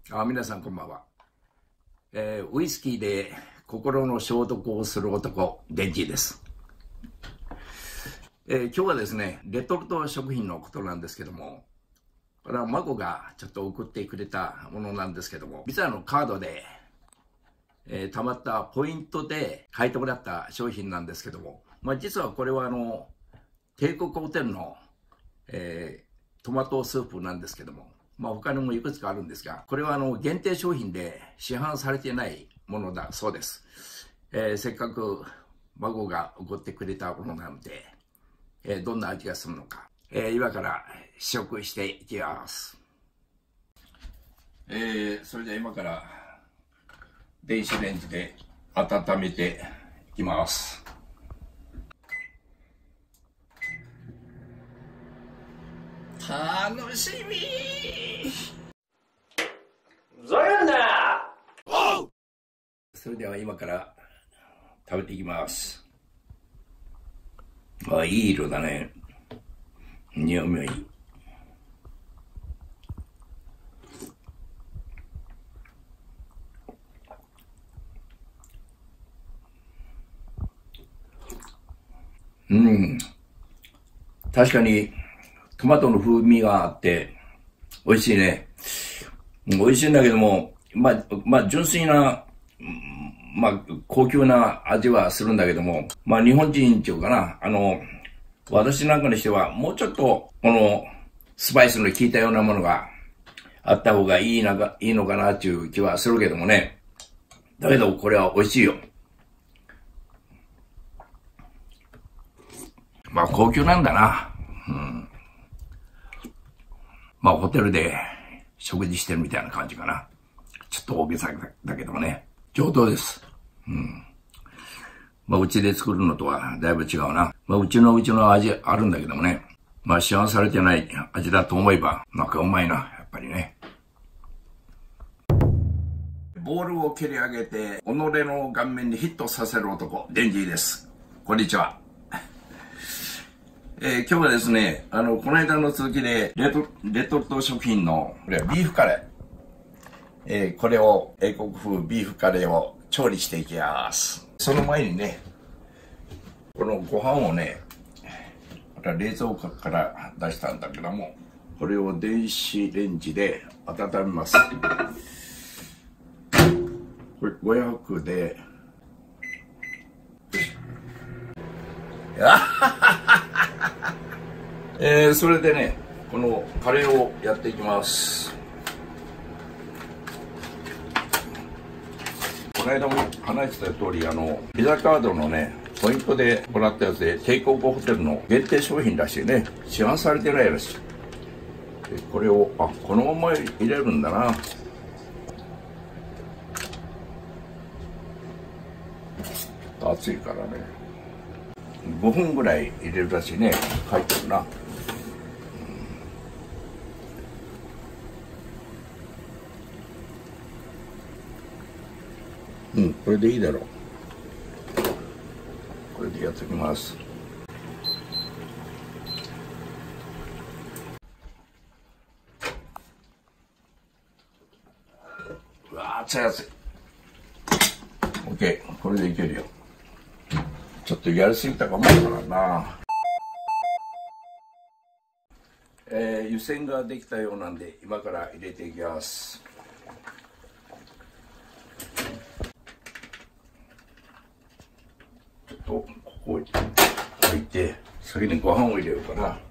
皆さんこんばんは。ウイスキーで心の消毒をする男、デンジーです。今日はですね、レトルト食品のことなんですけども、これは孫がちょっと送ってくれたものなんですけども、ビザのカードで、貯まったポイントで買いてもらった商品なんですけども、実はこれは帝国ホテルの、トマトスープなんですけども、他にもいくつかあるんですが、これは限定商品で市販されていないものだそうです。せっかく孫が送ってくれたものなので、どんな味がするのか、今から試食していきます。それでは今から電子レンジで温めていきます。楽しみゾヤンだ。 それでは今から食べていきます。いい色だね。匂いもいい。確かにトマトの風味があって美味しいね。美味しいんだけども、純粋な、高級な味はするんだけども、日本人っていうかな、私なんかにしてはもうちょっとこのスパイスの効いたようなものがあった方がいいのかなっていう気はするけどもね。だけどこれは美味しいよ。高級なんだな。ホテルで食事してるみたいな感じかな。ちょっと大げさだけどもね。上等です。うちで作るのとはだいぶ違うな。うちの味あるんだけどもね。市販されてない味だと思えば、うまいな、やっぱりね。ボールを蹴り上げて、己の顔面にヒットさせる男、デンジーです。こんにちは。今日はですね、この間の続きで、レトルト食品の、これはビーフカレー。これを、英国風ビーフカレーを調理していきます。その前にね、このご飯をね、また冷蔵庫から出したんだけども、これを電子レンジで温めます。これ500で、それでね、このカレーをやっていきます。この間も話してた通り、ビザカードのね、ポイントでもらったやつで、帝国ホテルの限定商品らしいね。市販されてないらしい。これを、このまま入れるんだな。熱いからね。5分ぐらい入れるらしいね。書いてるな。これでいいだろう。これでやっておきます。うわ、熱い熱い。OK、これでいけるよ。ちょっとやりすぎたかもからな。湯煎ができたようなんで、今から入れていきます。ちょっとここ置いて、先にご飯を入れようかな。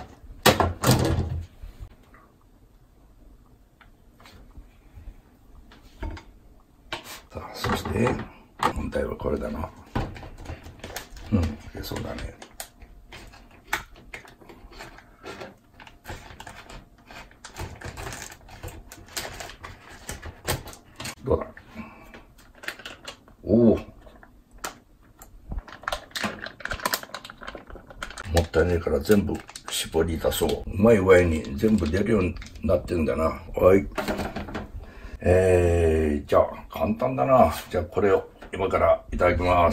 さあ、そして問題はこれだな。そうだね。どうだ。おお。もったいないから全部絞り出そう。うまい具合に全部出るようになってんだな。はい。じゃあ簡単だな。じゃあこれを今からいただきます。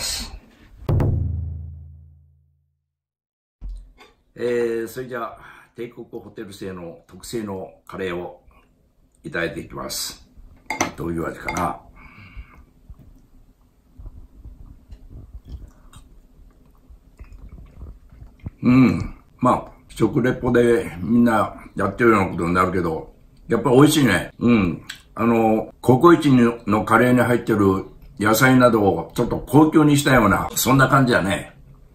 それじゃあ帝国ホテル製の特製のカレーをいただいていきます。 どういう味かな。まあ、食レポでみんなやってるようなことになるけど、やっぱ美味しいね。ココイチのカレーに入ってる野菜などをちょっと高級にしたような、そんな感じだね。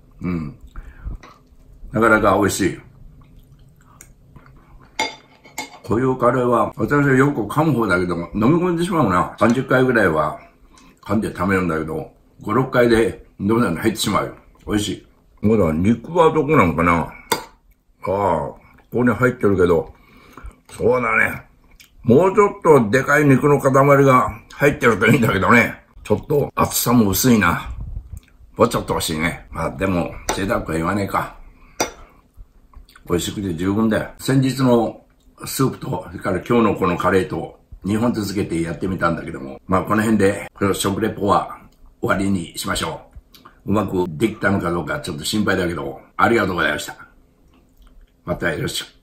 なかなか美味しい。こういうカレーは、私はよく噛む方だけど、飲み込んでしまうな。30回ぐらいは噛んで食べるんだけど、5、6回でどんどん入ってしまうよ。美味しい。まだ肉はどこなのかな。ああ、ここに入ってるけど、そうだね。もうちょっとでかい肉の塊が入ってるといいんだけどね。ちょっと厚さも薄いな。もうちょっと欲しいね。まあでも、贅沢は言わねえか。美味しくて十分だよ。先日のスープと、それから今日のこのカレーと2本続けてやってみたんだけども、まあこの辺で、この食レポは終わりにしましょう。うまくできたのかどうかちょっと心配だけど、ありがとうございました。またよろしく。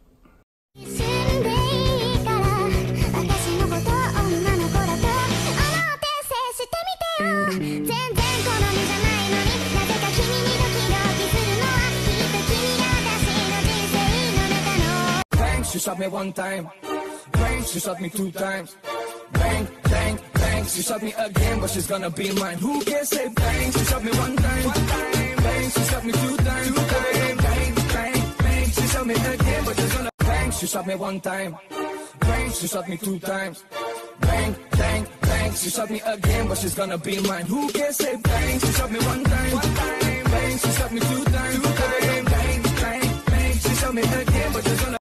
She shot me one time, bang, she shot me 2 times, bang, bang, bang, she shot me again, but she's gonna be mine. Who can say bang? She shot me one time, bang, she shot me 2 times, bang, bang, bang, bang, she shot me again, but she's gonna bang. She shot me one time, bang, she shot me 2 times, bang, bang, bang, she shot me again, but she's gonna be mine. Who can say bang? She shot me one time, bang, she shot me 2 times, bang, bang, bang, bang, she shot me again, but she's gonna